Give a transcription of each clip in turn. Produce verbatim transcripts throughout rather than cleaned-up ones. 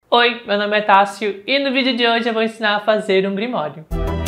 Oi, meu nome é Tássio e no vídeo de hoje eu vou ensinar a fazer um grimório.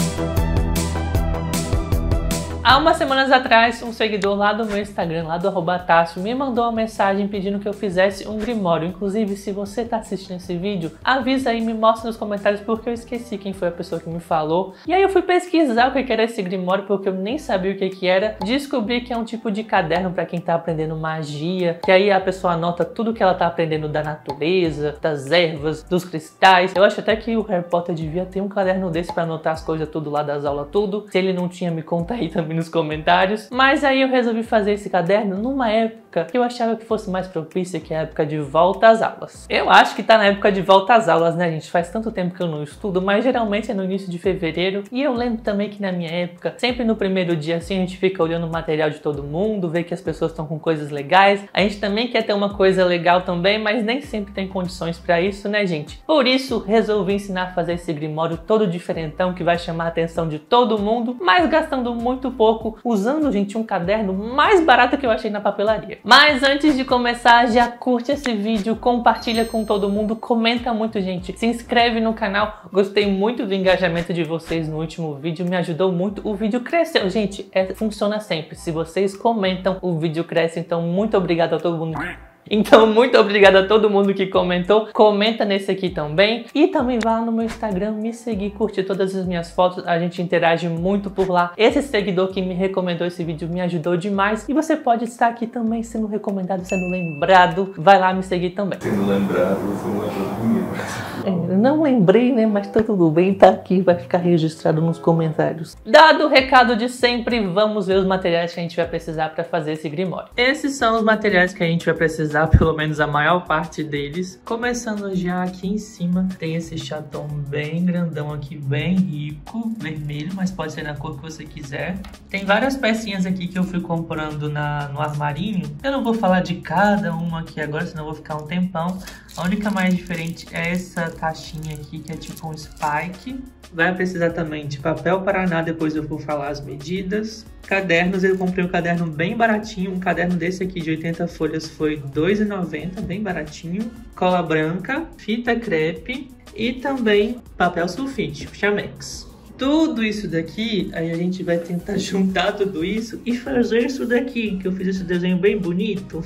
Há umas semanas atrás, um seguidor lá do meu Instagram, lá do arroba Tássio, me mandou uma mensagem pedindo que eu fizesse um grimório. Inclusive, se você tá assistindo esse vídeo, avisa aí, me mostra nos comentários, porque eu esqueci quem foi a pessoa que me falou. E aí eu fui pesquisar o que era esse grimório, porque eu nem sabia o que que era. Descobri que é um tipo de caderno para quem tá aprendendo magia, que aí a pessoa anota tudo que ela tá aprendendo da natureza, das ervas, dos cristais. Eu acho até que o Harry Potter devia ter um caderno desse para anotar as coisas tudo lá das aulas, tudo. Se ele não tinha, me conta aí também nos comentários. Mas aí eu resolvi fazer esse caderno numa época que eu achava que fosse mais propícia, que é a época de volta às aulas. Eu acho que tá na época de volta às aulas, né, gente? Faz tanto tempo que eu não estudo, mas geralmente é no início de fevereiro. E eu lembro também que na minha época, sempre no primeiro dia assim, a gente fica olhando o material de todo mundo, vê que as pessoas estão com coisas legais. A gente também quer ter uma coisa legal também, mas nem sempre tem condições pra isso, né, gente? Por isso, resolvi ensinar a fazer esse grimório todo diferentão, que vai chamar a atenção de todo mundo, mas gastando muito pouco, usando, gente, um caderno mais barato que eu achei na papelaria. Mas antes de começar, já curte esse vídeo, compartilha com todo mundo, comenta muito, gente, se inscreve no canal. Gostei muito do engajamento de vocês no último vídeo, me ajudou muito, o vídeo cresceu. Gente, é, funciona sempre, se vocês comentam, o vídeo cresce, então muito obrigado a todo mundo. Então, muito obrigada a todo mundo que comentou. Comenta nesse aqui também. E também vá lá no meu Instagram me seguir, curtir todas as minhas fotos. A gente interage muito por lá. Esse seguidor que me recomendou esse vídeo me ajudou demais. E você pode estar aqui também sendo recomendado, sendo lembrado. Vai lá me seguir também. Sendo lembrado, você não lembrou de ninguém. É, não lembrei, né? Mas tá tudo bem, tá aqui, vai ficar registrado nos comentários. Dado o recado de sempre, vamos ver os materiais que a gente vai precisar para fazer esse grimório. Esses são os materiais que a gente vai precisar, pelo menos a maior parte deles. Começando já aqui em cima, tem esse chatão bem grandão aqui, bem rico, vermelho, mas pode ser na cor que você quiser. Tem várias pecinhas aqui que eu fui comprando na, no armarinho. Eu não vou falar de cada uma aqui agora, senão eu vou ficar um tempão. A única mais diferente é essa caixinha aqui, que é tipo um spike. Vai precisar também de papel paraná, depois eu vou falar as medidas. Cadernos, eu comprei um caderno bem baratinho. Um caderno desse aqui de oitenta folhas foi dois reais e noventa centavos, bem baratinho. Cola branca, fita crepe e também papel sulfite, Chamex. Tudo isso daqui, aí a gente vai tentar juntar tudo isso e fazer isso daqui, que eu fiz esse desenho bem bonito.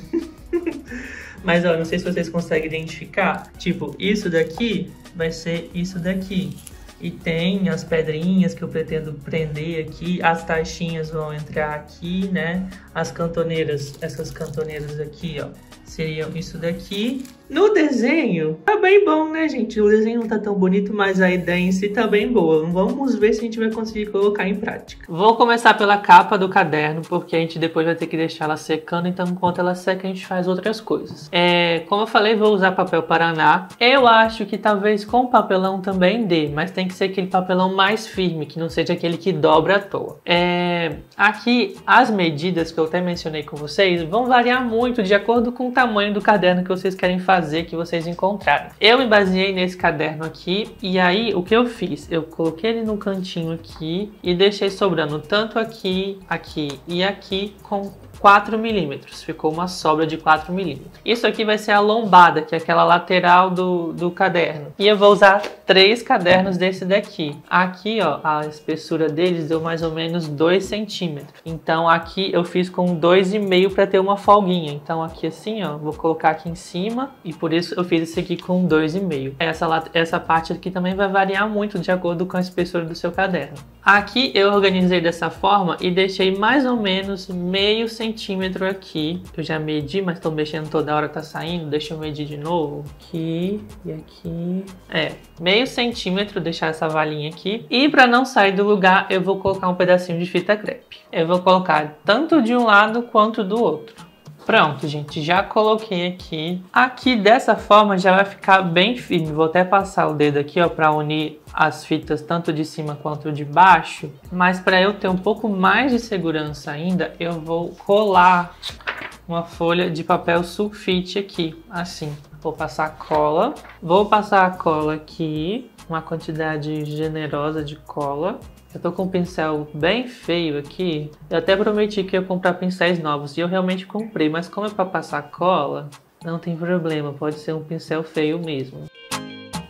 Mas ó, não sei se vocês conseguem identificar. Tipo, isso daqui vai ser isso daqui. E tem as pedrinhas que eu pretendo prender aqui. As taxinhas vão entrar aqui, né? As cantoneiras, essas cantoneiras aqui, ó, seriam isso daqui. No desenho, tá bem bom, né, gente? O desenho não tá tão bonito, mas a ideia em si tá bem boa. Vamos ver se a gente vai conseguir colocar em prática. Vou começar pela capa do caderno, porque a gente depois vai ter que deixar ela secando, então enquanto ela seca a gente faz outras coisas. É, como eu falei, vou usar papel paraná. Eu acho que talvez com papelão também dê, mas tem que ser aquele papelão mais firme, que não seja aquele que dobra à toa. É, aqui, as medidas que eu até mencionei com vocês vão variar muito de acordo com o tamanho do caderno que vocês querem fazer. fazer que vocês encontrarem. Eu me baseei nesse caderno aqui e aí o que eu fiz? Eu coloquei ele no cantinho aqui e deixei sobrando tanto aqui, aqui e aqui com quatro milímetros. Ficou uma sobra de quatro milímetros. Isso aqui vai ser a lombada, que é aquela lateral do, do caderno. E eu vou usar três cadernos desse daqui. Aqui, ó, a espessura deles deu mais ou menos dois centímetros. Então aqui eu fiz com dois e meio para ter uma folguinha. Então aqui assim, ó, vou colocar aqui em cima e por isso eu fiz esse aqui com dois e meio. Essa, essa parte aqui também vai variar muito de acordo com a espessura do seu caderno. Aqui eu organizei dessa forma e deixei mais ou menos meio centímetro aqui. Eu já medi, mas tô mexendo toda hora, tá saindo. Deixa eu medir de novo. Aqui e aqui. É, meio centímetro, deixar essa valinha aqui. E para não sair do lugar, eu vou colocar um pedacinho de fita crepe. Eu vou colocar tanto de um lado quanto do outro. Pronto, gente, já coloquei aqui. Aqui dessa forma já vai ficar bem firme. Vou até passar o dedo aqui, ó, para unir as fitas tanto de cima quanto de baixo. Mas para eu ter um pouco mais de segurança ainda, eu vou colar uma folha de papel sulfite aqui, assim. Vou passar cola. Vou passar a cola aqui, uma quantidade generosa de cola. Eu tô com um pincel bem feio aqui. Eu até prometi que ia comprar pincéis novos e eu realmente comprei, mas como é para passar cola, não tem problema, pode ser um pincel feio mesmo.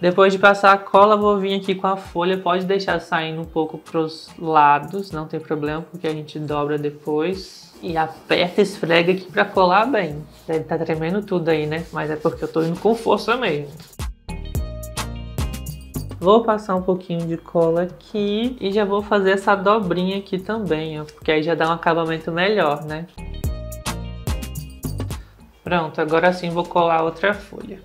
Depois de passar a cola, vou vir aqui com a folha. Pode deixar saindo um pouco pros lados, não tem problema, porque a gente dobra depois. E aperta e esfrega aqui pra colar bem. Deve estar tremendo tudo aí, né? Mas é porque eu tô indo com força mesmo. Vou passar um pouquinho de cola aqui e já vou fazer essa dobrinha aqui também, ó, porque aí já dá um acabamento melhor, né? Pronto, agora sim vou colar outra folha.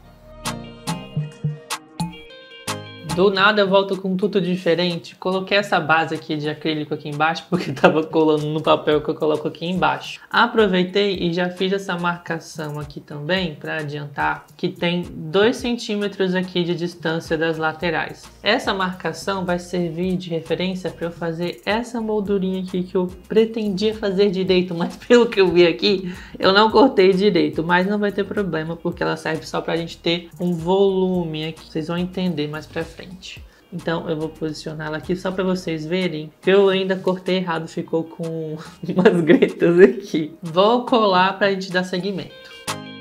Do nada eu volto com tudo diferente. Coloquei essa base aqui de acrílico aqui embaixo porque tava colando no papel que eu coloco aqui embaixo. Aproveitei e já fiz essa marcação aqui também para adiantar que tem dois centímetros aqui de distância das laterais. Essa marcação vai servir de referência para eu fazer essa moldurinha aqui que eu pretendia fazer direito, mas pelo que eu vi aqui eu não cortei direito, mas não vai ter problema porque ela serve só para a gente ter um volume aqui. Vocês vão entender mais para frente. Então eu vou posicionar ela aqui só para vocês verem que eu ainda cortei errado, ficou com umas gretas aqui. Vou colar para a gente dar seguimento.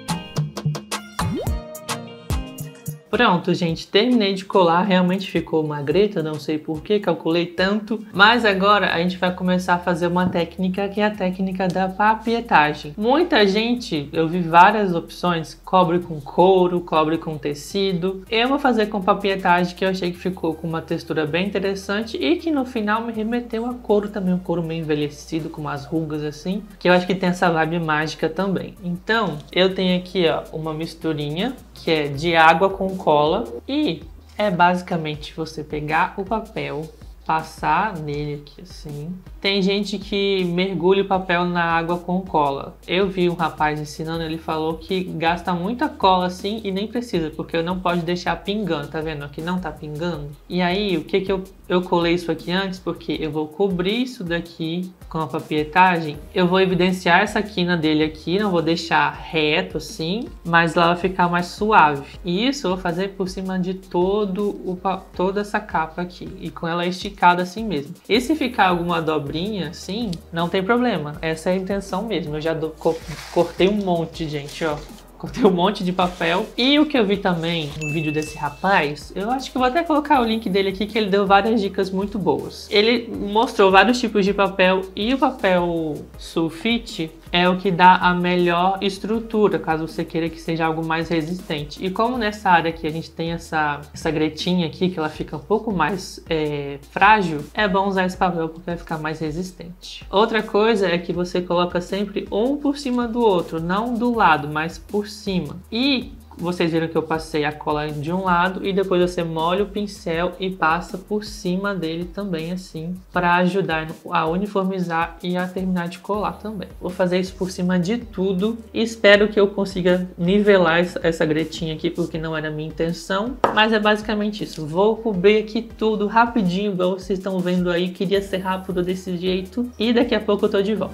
Pronto, gente, terminei de colar, realmente ficou uma greta, não sei por que, calculei tanto, mas agora a gente vai começar a fazer uma técnica que é a técnica da papietagem. Muita gente, eu vi várias opções, cobre com couro, cobre com tecido. Eu vou fazer com papietagem, que eu achei que ficou com uma textura bem interessante e que no final me remeteu a couro também, um couro meio envelhecido, com umas rugas assim, que eu acho que tem essa vibe mágica também. Então, eu tenho aqui, ó, uma misturinha que é de água com cola e é basicamente você pegar o papel, passar nele aqui assim. Tem gente que mergulha o papel na água com cola. Eu vi um rapaz ensinando, ele falou que gasta muita cola assim e nem precisa, porque não pode deixar pingando, tá vendo? Aqui não tá pingando. E aí, o que que eu, eu colei isso aqui antes? Porque eu vou cobrir isso daqui com a papietagem. Eu vou evidenciar essa quina dele aqui, não vou deixar reto assim, mas lá vai ficar mais suave. E isso eu vou fazer por cima de todo o, toda essa capa aqui, e com ela esticada assim mesmo. E se ficar alguma dobra assim, não tem problema, essa é a intenção mesmo. Eu já do, co, cortei um monte, gente, ó. Cortei um monte de papel. E o que eu vi também no vídeo desse rapaz, eu acho que vou até colocar o link dele aqui, que ele deu várias dicas muito boas. Ele mostrou vários tipos de papel e o papel sulfite é o que dá a melhor estrutura, caso você queira que seja algo mais resistente. E como nessa área aqui a gente tem essa, essa gretinha aqui, que ela fica um pouco mais é, frágil, é bom usar esse papel porque vai ficar mais resistente. Outra coisa é que você coloca sempre um por cima do outro, não do lado, mas por cima. E vocês viram que eu passei a cola de um lado e depois você molha o pincel e passa por cima dele também assim, para ajudar a uniformizar e a terminar de colar também. Vou fazer isso por cima de tudo e espero que eu consiga nivelar essa gretinha aqui, porque não era a minha intenção, mas é basicamente isso. Vou cobrir aqui tudo rapidinho, igual vocês estão vendo aí, queria ser rápido desse jeito e daqui a pouco eu tô de volta.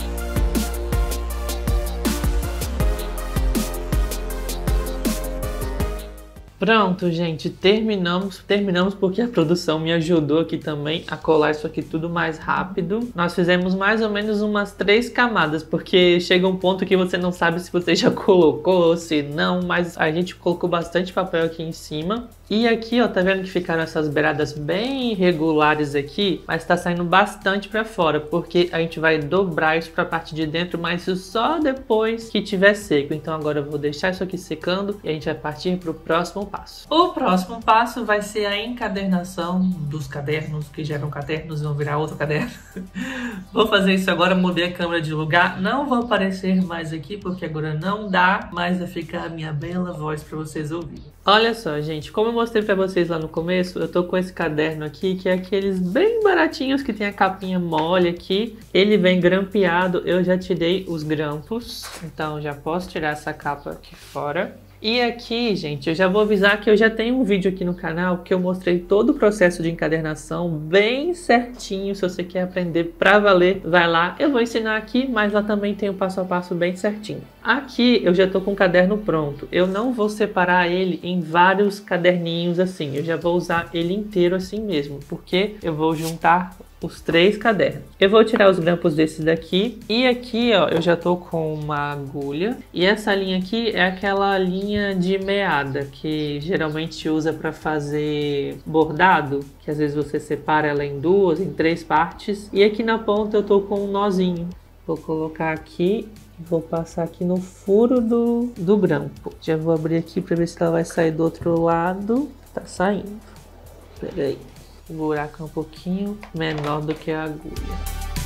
Pronto, gente, terminamos, terminamos porque a produção me ajudou aqui também a colar isso aqui tudo mais rápido. Nós fizemos mais ou menos umas três camadas, porque chega um ponto que você não sabe se você já colocou ou se não, mas a gente colocou bastante papel aqui em cima. E aqui, ó, tá vendo que ficaram essas beiradas bem irregulares aqui, mas tá saindo bastante pra fora, porque a gente vai dobrar isso pra parte de dentro, mas isso só depois que tiver seco. Então agora eu vou deixar isso aqui secando e a gente vai partir pro próximo passo. O próximo passo vai ser a encadernação dos cadernos, que já eram cadernos e vão virar outro caderno. Vou fazer isso agora, mudei a câmera de lugar, não vou aparecer mais aqui, porque agora não dá, mas vai ficar a minha bela voz pra vocês ouvirem. Olha só, gente, como eu mostrei pra vocês lá no começo, eu tô com esse caderno aqui, que é aqueles bem baratinhos que tem a capinha mole aqui. Ele vem grampeado, eu já tirei os grampos, então já posso tirar essa capa aqui fora. E aqui, gente, eu já vou avisar que eu já tenho um vídeo aqui no canal que eu mostrei todo o processo de encadernação bem certinho. Se você quer aprender pra valer, vai lá. Eu vou ensinar aqui, mas lá também tem o passo a passo bem certinho. Aqui eu já tô com o caderno pronto. Eu não vou separar ele em vários caderninhos assim. Eu já vou usar ele inteiro assim mesmo, porque eu vou juntar os três cadernos. Eu vou tirar os grampos desse daqui. E aqui, ó, eu já tô com uma agulha. E essa linha aqui é aquela linha de meada que geralmente usa para fazer bordado. Que às vezes você separa ela em duas, em três partes. E aqui na ponta eu tô com um nozinho. Vou colocar aqui. Vou passar aqui no furo do, do grampo. Já vou abrir aqui para ver se ela vai sair do outro lado. Tá saindo. Pera aí. O buraco é um pouquinho menor do que a agulha.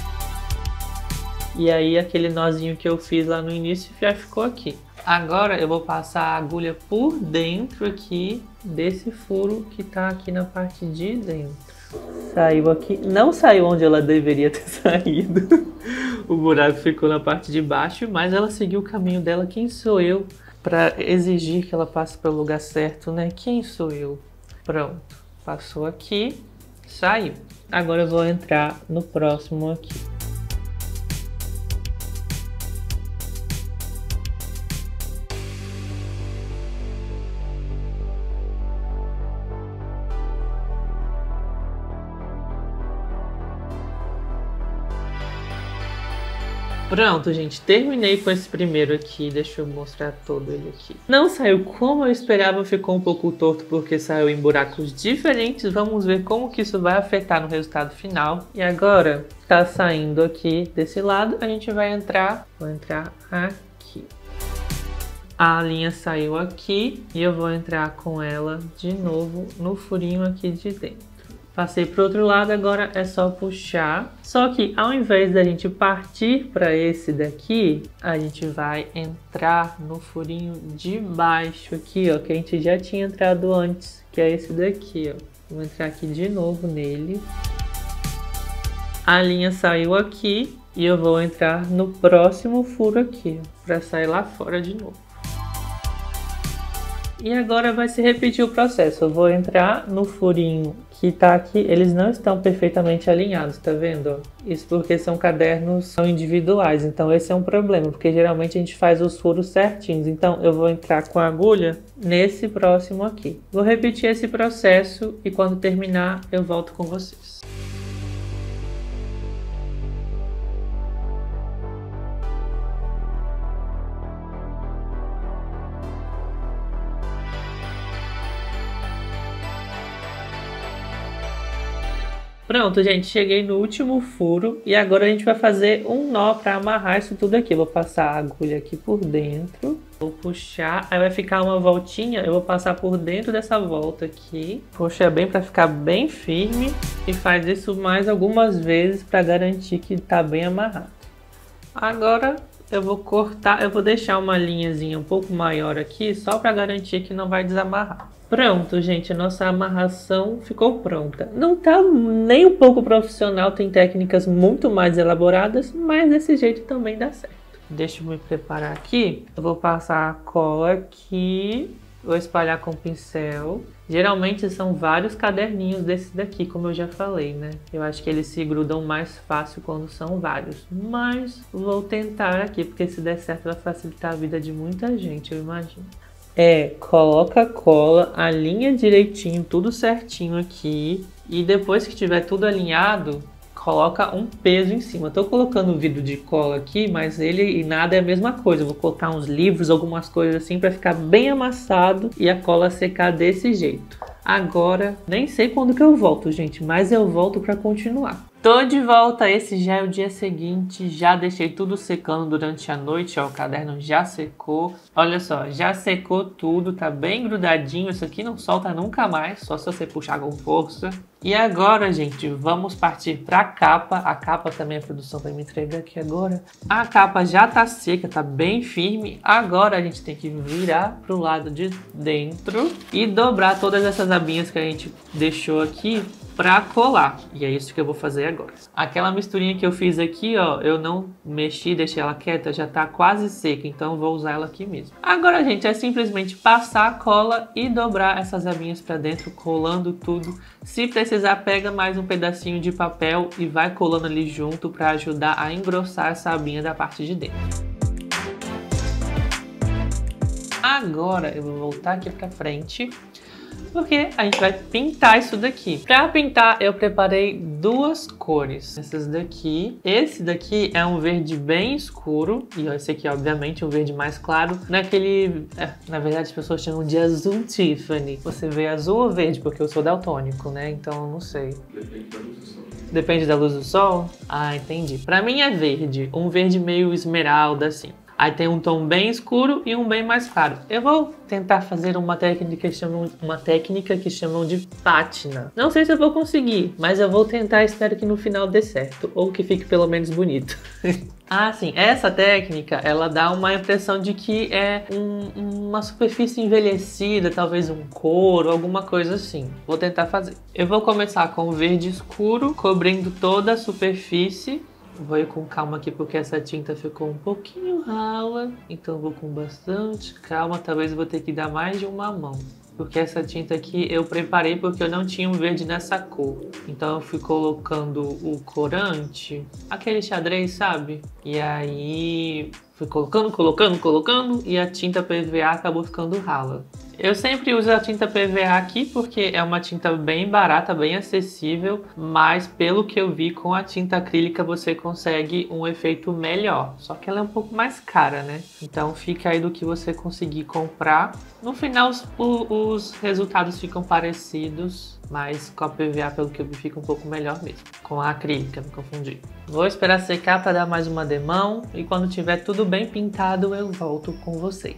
E aí aquele nozinho que eu fiz lá no início já ficou aqui. Agora eu vou passar a agulha por dentro aqui desse furo que tá aqui na parte de dentro. Saiu aqui. Não saiu onde ela deveria ter saído. O buraco ficou na parte de baixo, mas ela seguiu o caminho dela. Quem sou eu para exigir que ela passe para o lugar certo, né? Quem sou eu? Pronto. Passou aqui. Saiu. Agora eu vou entrar no próximo aqui. Pronto, gente, terminei com esse primeiro aqui, deixa eu mostrar todo ele aqui. Não saiu como eu esperava, ficou um pouco torto porque saiu em buracos diferentes. Vamos ver como que isso vai afetar no resultado final. E agora, tá saindo aqui desse lado, a gente vai entrar, vou entrar aqui. A linha saiu aqui e eu vou entrar com ela de novo no furinho aqui de dentro. Passei para o outro lado, agora é só puxar. Só que ao invés da gente partir para esse daqui, a gente vai entrar no furinho de baixo aqui, ó, que a gente já tinha entrado antes, que é esse daqui, ó. Vou entrar aqui de novo nele. A linha saiu aqui e eu vou entrar no próximo furo aqui, ó, para sair lá fora de novo. E agora vai se repetir o processo. Eu vou entrar no furinho que tá aqui. Eles não estão perfeitamente alinhados, tá vendo? Isso porque são cadernos são individuais. Então esse é um problema, porque geralmente a gente faz os furos certinhos. Então eu vou entrar com a agulha nesse próximo aqui. Vou repetir esse processo e quando terminar eu volto com vocês. Pronto, gente, cheguei no último furo e agora a gente vai fazer um nó para amarrar isso tudo aqui. Eu vou passar a agulha aqui por dentro, vou puxar, aí vai ficar uma voltinha, eu vou passar por dentro dessa volta aqui. Puxa bem para ficar bem firme e faz isso mais algumas vezes para garantir que tá bem amarrado. Agora eu vou cortar, eu vou deixar uma linhazinha um pouco maior aqui só para garantir que não vai desamarrar. Pronto, gente, a nossa amarração ficou pronta. Não tá nem um pouco profissional, tem técnicas muito mais elaboradas, mas desse jeito também dá certo. Deixa eu me preparar aqui. Eu vou passar a cola aqui, vou espalhar com o pincel. Geralmente são vários caderninhos desses daqui, como eu já falei, né? Eu acho que eles se grudam mais fácil quando são vários. Mas vou tentar aqui, porque se der certo vai facilitar a vida de muita gente, eu imagino. É, coloca a cola, alinha direitinho, tudo certinho aqui. E depois que tiver tudo alinhado, coloca um peso em cima. Eu tô colocando o vidro de cola aqui, mas ele e nada é a mesma coisa. Eu vou colocar uns livros, algumas coisas assim, para ficar bem amassado e a cola secar desse jeito. Agora, nem sei quando que eu volto, gente, mas eu volto para continuar. Tô de volta, esse já é o dia seguinte, já deixei tudo secando durante a noite, ó, o caderno já secou. Olha só, já secou tudo, tá bem grudadinho, isso aqui não solta nunca mais, só se você puxar com força. E agora, gente, vamos partir pra capa, a capa também a produção vai me entregar aqui agora. A capa já tá seca, tá bem firme, agora a gente tem que virar pro lado de dentro e dobrar todas essas abinhas que a gente deixou aqui para colar. E é isso que eu vou fazer agora. Aquela misturinha que eu fiz aqui, ó, eu não mexi, deixei ela quieta, já tá quase seca, então vou usar ela aqui mesmo. Agora, gente, é simplesmente passar a cola e dobrar essas abinhas para dentro, colando tudo. Se precisar, pega mais um pedacinho de papel e vai colando ali junto para ajudar a engrossar essa abinha da parte de dentro. Agora eu vou voltar aqui para frente. porque a gente vai pintar isso daqui. Para pintar, eu preparei duas cores. Essas daqui. Esse daqui é um verde bem escuro. E esse aqui, obviamente, um verde mais claro. Naquele... É, na verdade, as pessoas chamam de azul Tiffany. Você vê azul ou verde? Porque eu sou daltônico, né? Então, eu não sei. Depende da luz do sol. Depende da luz do sol? Ah, entendi. Pra mim é verde. Um verde meio esmeralda, assim. Aí tem um tom bem escuro e um bem mais claro. Eu vou tentar fazer uma técnica que chamam, uma técnica que chamam de pátina. Não sei se eu vou conseguir, mas eu vou tentar. Espero que no final dê certo. Ou que fique pelo menos bonito. Ah, sim. Essa técnica, ela dá uma impressão de que é um, uma superfície envelhecida, talvez um couro, alguma coisa assim. Vou tentar fazer. Eu vou começar com o verde escuro, cobrindo toda a superfície. Vou ir com calma aqui porque essa tinta ficou um pouquinho rala, então vou com bastante calma. Talvez eu vou ter que dar mais de uma mão, porque essa tinta aqui eu preparei porque eu não tinha um verde nessa cor. Então eu fui colocando o corante, aquele xadrez, sabe? E aí fui colocando, colocando, colocando e a tinta P V A acabou ficando rala. Eu sempre uso a tinta P V A aqui porque é uma tinta bem barata, bem acessível, mas pelo que eu vi com a tinta acrílica você consegue um efeito melhor. Só que ela é um pouco mais cara, né? Então fica aí do que você conseguir comprar. No final os, os resultados ficam parecidos, mas com a P V A pelo que eu vi fica um pouco melhor mesmo. Com a acrílica, me confundi. Vou esperar secar para dar mais uma demão e quando tiver tudo bem pintado eu volto com vocês.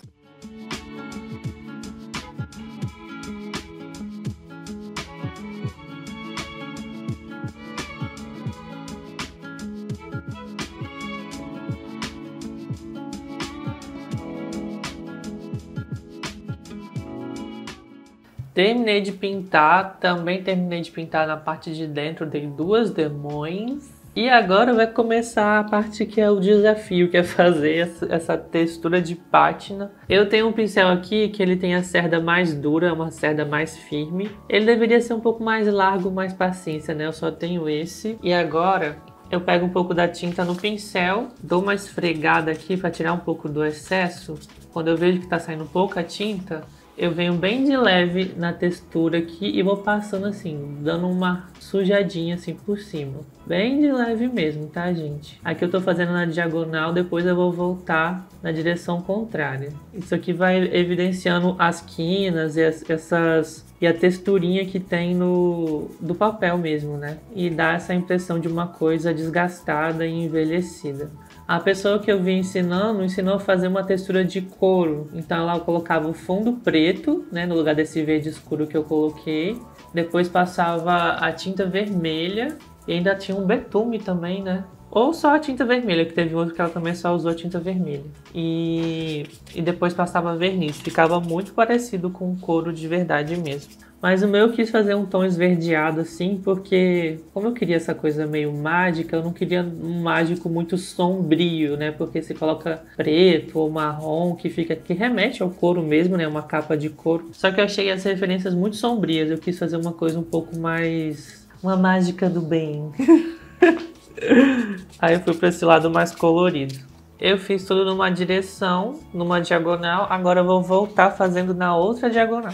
Terminei de pintar, também terminei de pintar na parte de dentro, dei duas demões. E agora vai começar a parte que é o desafio, que é fazer essa textura de pátina. Eu tenho um pincel aqui que ele tem a cerda mais dura, uma cerda mais firme. Ele deveria ser um pouco mais largo, mais paciência, né? Eu só tenho esse. E agora eu pego um pouco da tinta no pincel, dou uma esfregada aqui para tirar um pouco do excesso. Quando eu vejo que tá saindo pouca tinta, eu venho bem de leve na textura aqui e vou passando assim, dando uma sujadinha assim por cima. Bem de leve mesmo, tá, gente? Aqui eu tô fazendo na diagonal, depois eu vou voltar na direção contrária. Isso aqui vai evidenciando as quinas e as, essas... e a texturinha que tem no do papel mesmo, né? E dá essa impressão de uma coisa desgastada e envelhecida. A pessoa que eu vi ensinando, ensinou a fazer uma textura de couro. Então lá eu colocava o fundo preto, né, no lugar desse verde escuro que eu coloquei. Depois passava a tinta vermelha e ainda tinha um betume também, né? Ou só a tinta vermelha, que teve outro que ela também só usou a tinta vermelha. E, e depois passava verniz. Ficava muito parecido com o couro de verdade mesmo. Mas o meu eu quis fazer um tom esverdeado assim, porque como eu queria essa coisa meio mágica, eu não queria um mágico muito sombrio, né? Porque se coloca preto ou marrom, que fica que remete ao couro mesmo, né? Uma capa de couro. Só que eu achei as referências muito sombrias. Eu quis fazer uma coisa um pouco mais... uma mágica do bem. Aí eu fui para esse lado mais colorido. Eu fiz tudo numa direção, numa diagonal. Agora eu vou voltar fazendo na outra diagonal.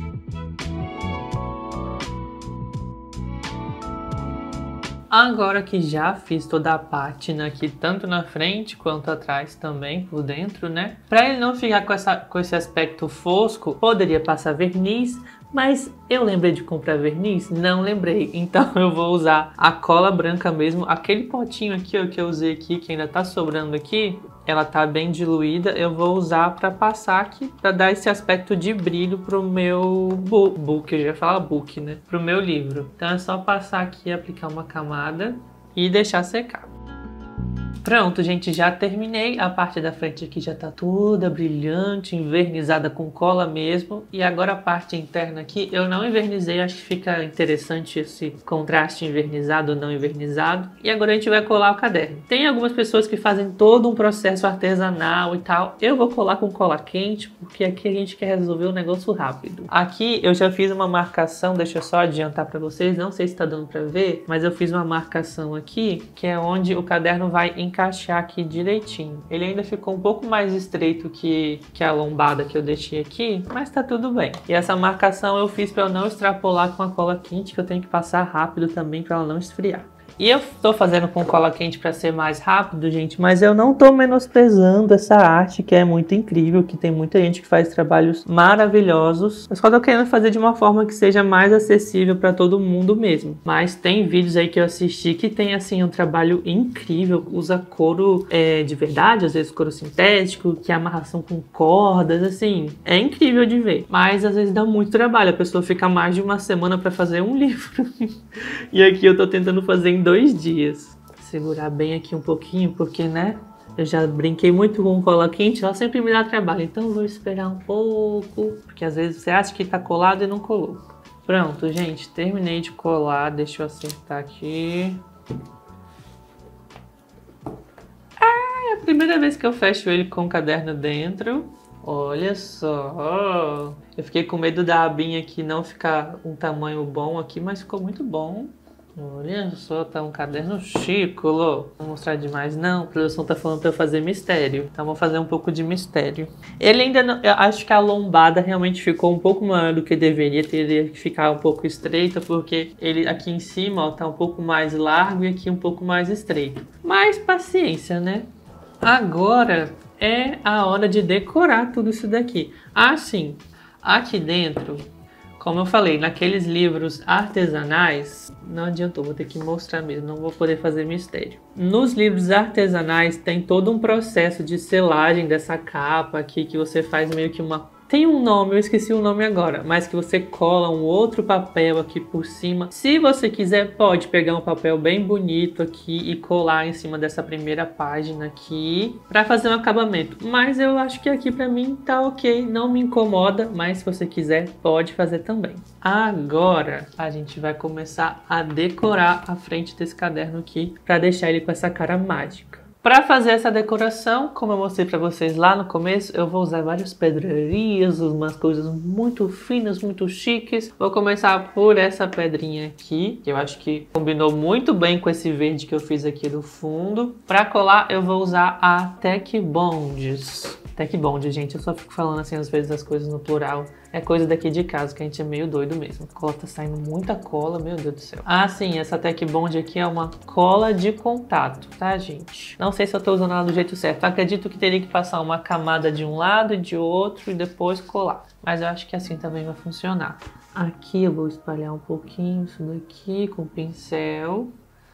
Agora que já fiz toda a pátina aqui, tanto na frente quanto atrás também, por dentro, né? Pra ele não ficar com, essa, com esse aspecto fosco, poderia passar verniz, mas eu lembrei de comprar verniz? Não lembrei, então eu vou usar a cola branca mesmo. Aquele potinho aqui ó, que eu usei aqui, que ainda tá sobrando aqui, ela tá bem diluída, eu vou usar para passar aqui, para dar esse aspecto de brilho pro meu book, book, eu já ia falar book, né? Pro meu livro. Então é só passar aqui, aplicar uma camada e deixar secar. Pronto, gente, já terminei. A parte da frente aqui já tá toda brilhante, envernizada com cola mesmo. E agora a parte interna aqui, eu não envernizei, acho que fica interessante esse contraste envernizado ou não envernizado. E agora a gente vai colar o caderno. Tem algumas pessoas que fazem todo um processo artesanal e tal. Eu vou colar com cola quente, porque aqui a gente quer resolver o negócio rápido. Aqui eu já fiz uma marcação, deixa eu só adiantar pra vocês, não sei se tá dando pra ver, mas eu fiz uma marcação aqui, que é onde o caderno vai encaixar aqui direitinho. Ele ainda ficou um pouco mais estreito que, que a lombada que eu deixei aqui, mas tá tudo bem. E essa marcação eu fiz para eu não extrapolar com a cola quente, que eu tenho que passar rápido também para ela não esfriar. E eu tô fazendo com cola quente para ser mais rápido, gente, mas eu não tô menosprezando essa arte que é muito incrível, que tem muita gente que faz trabalhos maravilhosos. Eu só tô querendo fazer de uma forma que seja mais acessível para todo mundo mesmo. Mas tem vídeos aí que eu assisti que tem, assim, um trabalho incrível, usa couro é, de verdade, às vezes couro sintético, que é amarração com cordas, assim, é incrível de ver. Mas às vezes dá muito trabalho, a pessoa fica mais de uma semana para fazer um livro. E aqui eu tô tentando fazer em dois dias. Segurar bem aqui um pouquinho, porque, né, eu já brinquei muito com cola quente, ela sempre me dá trabalho. Então eu vou esperar um pouco, porque às vezes você acha que tá colado e não colou. Pronto, gente, terminei de colar. Deixa eu acertar aqui. Ah, é a primeira vez que eu fecho ele com o caderno dentro. Olha só. Eu fiquei com medo da abinha aqui não ficar um tamanho bom aqui, mas ficou muito bom. Olha só, tá um caderno chique, Lô. Não vou mostrar demais não, a produção tá falando pra eu fazer mistério. Então vou fazer um pouco de mistério. Ele ainda não... Eu acho que a lombada realmente ficou um pouco maior do que deveria. Teria que ficar um pouco estreita, porque ele aqui em cima, ó, tá um pouco mais largo e aqui um pouco mais estreito. Mas paciência, né? Agora é a hora de decorar tudo isso daqui. Ah, sim. Aqui dentro... Como eu falei, naqueles livros artesanais, não adiantou, vou ter que mostrar mesmo, não vou poder fazer mistério. Nos livros artesanais tem todo um processo de selagem dessa capa aqui, que você faz meio que uma... Tem um nome, eu esqueci o nome agora, mas que você cola um outro papel aqui por cima. Se você quiser, pode pegar um papel bem bonito aqui e colar em cima dessa primeira página aqui para fazer um acabamento. Mas eu acho que aqui para mim tá ok, não me incomoda, mas se você quiser, pode fazer também. Agora a gente vai começar a decorar a frente desse caderno aqui para deixar ele com essa cara mágica. Para fazer essa decoração, como eu mostrei para vocês lá no começo, eu vou usar várias pedrarias, umas coisas muito finas, muito chiques. Vou começar por essa pedrinha aqui, que eu acho que combinou muito bem com esse verde que eu fiz aqui do fundo. Para colar, eu vou usar a Tech Bonds. Tech Bond, gente, eu só fico falando assim às vezes as coisas no plural. É coisa daqui de casa, que a gente é meio doido mesmo. A cola tá saindo muita cola, meu Deus do céu. Ah, sim, essa Tech Bond aqui é uma cola de contato, tá, gente? Não sei se eu tô usando ela do jeito certo. Acredito que teria que passar uma camada de um lado e de outro e depois colar. Mas eu acho que assim também vai funcionar. Aqui eu vou espalhar um pouquinho isso daqui com o pincel.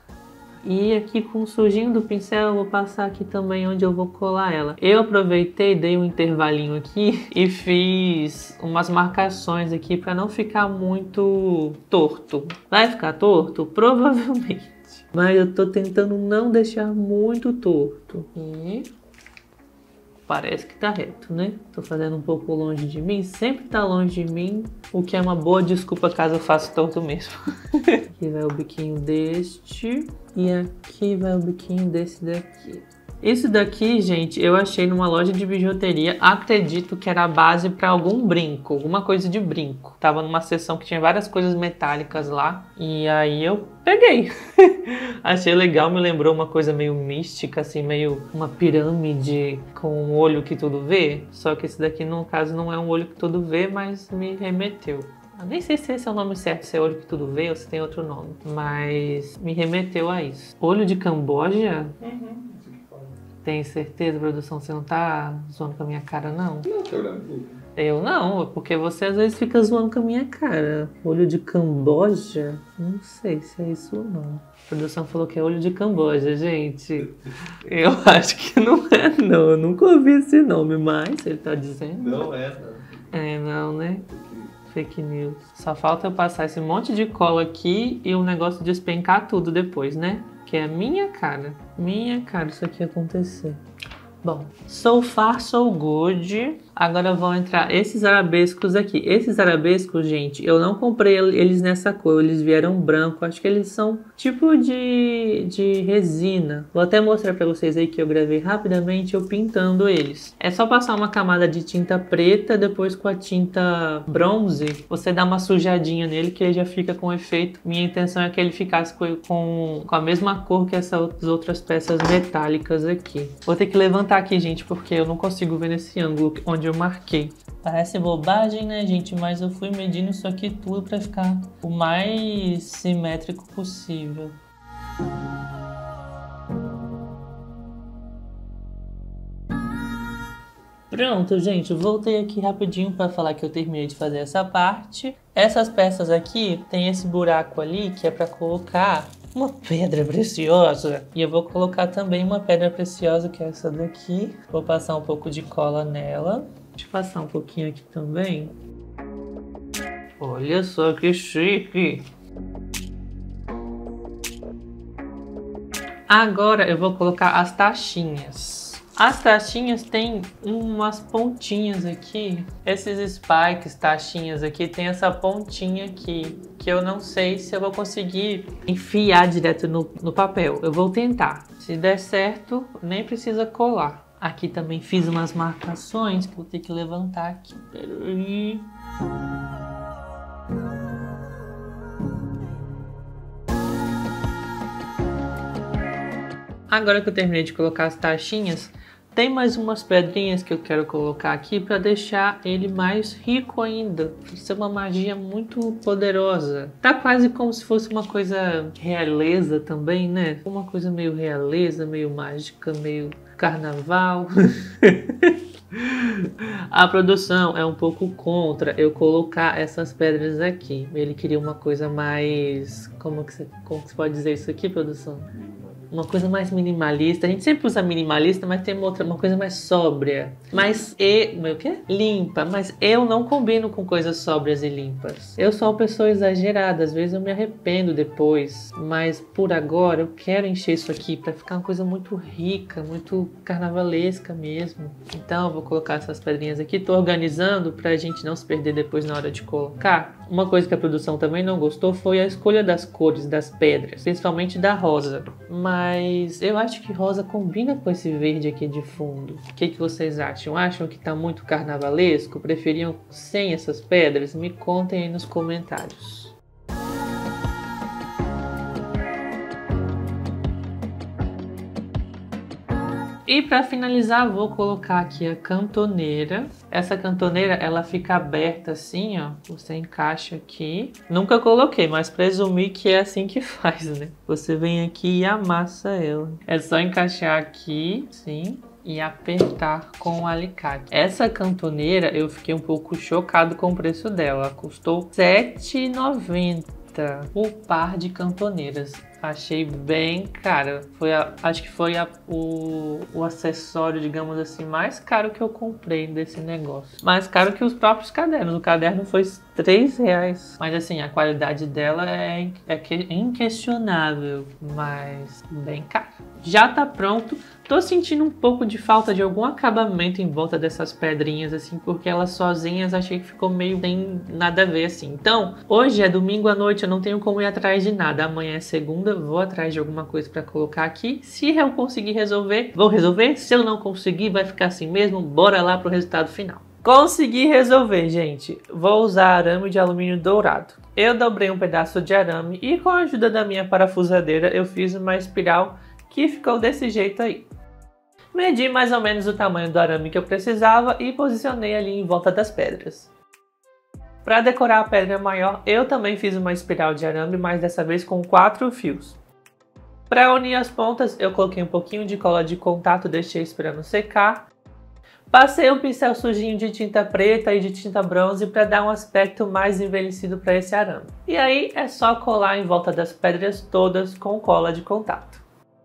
E aqui com o sujinho do pincel eu vou passar aqui também onde eu vou colar ela. Eu aproveitei, dei um intervalinho aqui e fiz umas marcações aqui para não ficar muito torto. Vai ficar torto? Provavelmente. Mas eu tô tentando não deixar muito torto. E... parece que tá reto, né? Tô fazendo um pouco longe de mim. Sempre tá longe de mim, o que é uma boa desculpa caso eu faça torto mesmo. Aqui vai o biquinho deste. E aqui vai o biquinho desse daqui. Esse daqui, gente, eu achei numa loja de bijuteria. Acredito que era a base para algum brinco, alguma coisa de brinco. Tava numa seção que tinha várias coisas metálicas lá. E aí eu peguei. Achei legal, me lembrou uma coisa meio mística, assim, meio uma pirâmide com um olho que tudo vê. Só que esse daqui, no caso, não é um olho que tudo vê, mas me remeteu. Eu nem sei se esse é o nome certo, se é olho que tudo vê ou se tem outro nome. Mas me remeteu a isso. Olho de Camboja? Uhum. Tem certeza, produção? Você não tá zoando com a minha cara, não? Não, tô olhando. Eu não, porque você às vezes fica zoando com a minha cara. Olho de Camboja? Não sei se é isso ou não. A produção falou que é olho de Camboja, gente. Eu acho que não é, não. Eu nunca ouvi esse nome, mas ele tá dizendo. Não é, não. É, não, né? Fake news. Só falta eu passar esse monte de cola aqui e o negócio despencar tudo depois, né? Que é a minha cara. Minha cara isso aqui acontecer. Bom, so far so good. Agora vão entrar esses arabescos aqui. Esses arabescos, gente, eu não comprei eles nessa cor, eles vieram branco. Acho que eles são tipo de, de resina. Vou até mostrar pra vocês aí que eu gravei rapidamente eu pintando eles. É só passar uma camada de tinta preta, depois com a tinta bronze, você dá uma sujadinha nele que ele já fica com efeito. Minha intenção é que ele ficasse com, com, com a mesma cor que essas outras peças metálicas aqui. Vou ter que levantar aqui, gente, porque eu não consigo ver nesse ângulo onde eu marquei. Parece bobagem, né, gente? Mas eu fui medindo isso aqui tudo para ficar o mais simétrico possível. Pronto, gente, voltei aqui rapidinho para falar que eu terminei de fazer essa parte. Essas peças aqui, tem esse buraco ali que é para colocar uma pedra preciosa. E eu vou colocar também uma pedra preciosa, que é essa daqui. Vou passar um pouco de cola nela. Deixa eu passar um pouquinho aqui também. Olha só que chique! Agora eu vou colocar as tachinhas. As tachinhas têm umas pontinhas aqui. Esses spikes, tachinhas aqui, tem essa pontinha aqui, que eu não sei se eu vou conseguir enfiar direto no, no papel. Eu vou tentar. Se der certo, nem precisa colar. Aqui também fiz umas marcações que vou ter que levantar aqui. Peraí. Agora que eu terminei de colocar as tachinhas, tem mais umas pedrinhas que eu quero colocar aqui para deixar ele mais rico ainda. Isso é uma magia muito poderosa. Tá quase como se fosse uma coisa realeza também, né? Uma coisa meio realeza, meio mágica, meio carnaval. A produção é um pouco contra eu colocar essas pedras aqui. Ele queria uma coisa mais... Como que você, como que você pode dizer isso aqui, produção? Uma coisa mais minimalista. A gente sempre usa minimalista, mas tem uma outra, uma coisa mais sóbria. Mas e, o quê? Limpa. Mas eu não combino com coisas sóbrias e limpas. Eu sou uma pessoa exagerada, às vezes eu me arrependo depois. Mas por agora eu quero encher isso aqui para ficar uma coisa muito rica, muito carnavalesca mesmo. Então eu vou colocar essas pedrinhas aqui. Tô organizando pra gente não se perder depois na hora de colocar. Uma coisa que a produção também não gostou foi a escolha das cores das pedras, principalmente da rosa. Mas eu acho que rosa combina com esse verde aqui de fundo. O que, que vocês acham? Acham que tá muito carnavalesco? Preferiam sem essas pedras? Me contem aí nos comentários. E para finalizar, vou colocar aqui a cantoneira. Essa cantoneira, ela fica aberta assim, ó. Você encaixa aqui. Nunca coloquei, mas presumi que é assim que faz, né? Você vem aqui e amassa ela. É só encaixar aqui, sim, e apertar com o alicate. Essa cantoneira, eu fiquei um pouco chocado com o preço dela. Ela custou sete reais e noventa centavos o par de cantoneiras. Achei bem cara. Foi a, acho que foi a, o, o acessório, digamos assim, mais caro que eu comprei desse negócio. Mais caro que os próprios cadernos. O caderno foi três reais. Mas assim, a qualidade dela é, é inquestionável, mas bem cara. Já tá pronto. Tô sentindo um pouco de falta de algum acabamento em volta dessas pedrinhas, assim, porque elas sozinhas achei que ficou meio sem nada a ver, assim. Então, hoje é domingo à noite, eu não tenho como ir atrás de nada. Amanhã é segunda, vou atrás de alguma coisa pra colocar aqui. Se eu conseguir resolver, vou resolver. Se eu não conseguir, vai ficar assim mesmo. Bora lá pro resultado final. Consegui resolver, gente. Vou usar arame de alumínio dourado. Eu dobrei um pedaço de arame e com a ajuda da minha parafusadeira eu fiz uma espiral que ficou desse jeito aí. Medi mais ou menos o tamanho do arame que eu precisava e posicionei ali em volta das pedras. Para decorar a pedra maior, eu também fiz uma espiral de arame, mas dessa vez com quatro fios. Para unir as pontas, eu coloquei um pouquinho de cola de contato, deixei esperando secar. Passei um pincel sujinho de tinta preta e de tinta bronze para dar um aspecto mais envelhecido para esse arame. E aí é só colar em volta das pedras todas com cola de contato.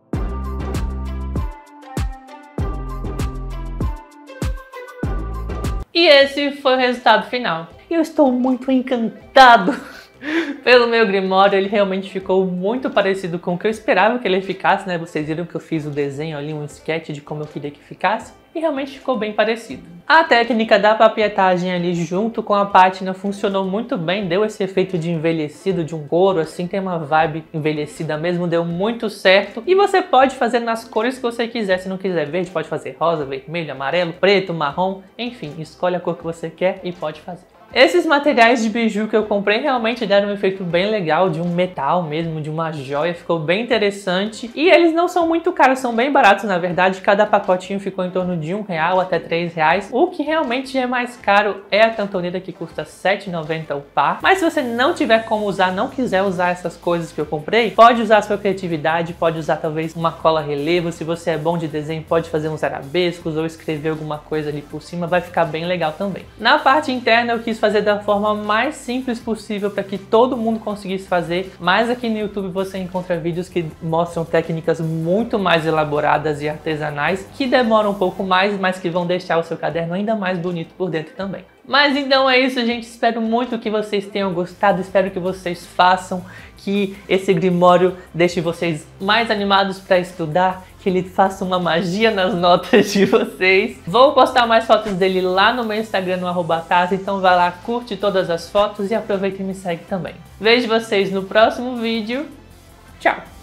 E esse foi o resultado final. Eu estou muito encantado pelo meu Grimório. Ele realmente ficou muito parecido com o que eu esperava que ele ficasse, né? Vocês viram que eu fiz o desenho ali, um sketch de como eu queria que ficasse. e realmente ficou bem parecido. A técnica da papietagem ali junto com a pátina funcionou muito bem, deu esse efeito de envelhecido, de um couro, assim, tem uma vibe envelhecida mesmo, deu muito certo. E você pode fazer nas cores que você quiser, se não quiser verde, pode fazer rosa, vermelho, amarelo, preto, marrom, enfim, escolhe a cor que você quer e pode fazer. Esses materiais de biju que eu comprei realmente deram um efeito bem legal, de um metal mesmo, de uma joia, ficou bem interessante. E eles não são muito caros, são bem baratos na verdade, cada pacotinho ficou em torno de um real até três reais. O que realmente é mais caro é a cantoneira, que custa sete reais e noventa centavos o par. Mas se você não tiver como usar, não quiser usar essas coisas que eu comprei, pode usar a sua criatividade, pode usar talvez uma cola relevo, se você é bom de desenho pode fazer uns arabescos ou escrever alguma coisa ali por cima, vai ficar bem legal também. Na parte interna eu quis fazer da forma mais simples possível para que todo mundo conseguisse fazer, mas aqui no YouTube você encontra vídeos que mostram técnicas muito mais elaboradas e artesanais, que demoram um pouco mais, mas que vão deixar o seu caderno ainda mais bonito por dentro também. Mas então é isso, gente, espero muito que vocês tenham gostado, espero que vocês façam, que esse Grimório deixe vocês mais animados para estudar, que ele faça uma magia nas notas de vocês. Vou postar mais fotos dele lá no meu Instagram, no arroba Taz, então vai lá, curte todas as fotos e aproveita e me segue também. Vejo vocês no próximo vídeo. Tchau!